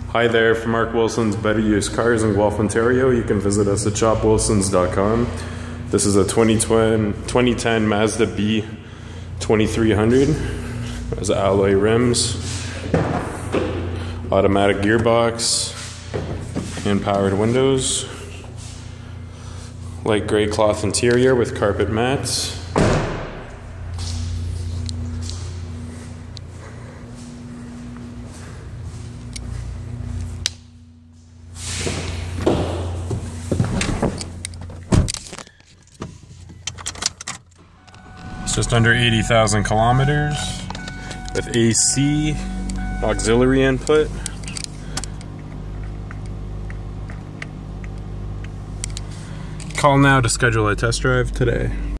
Hi there, from Mark Wilson's Better Used Cars in Guelph, Ontario. You can visit us at shopwilsons.com. This is a 2010 Mazda B2300. It has alloy rims, automatic gearbox, and powered windows. Light gray cloth interior with carpet mats. It's just under 80,000 kilometers with AC, auxiliary input. Call now to schedule a test drive today.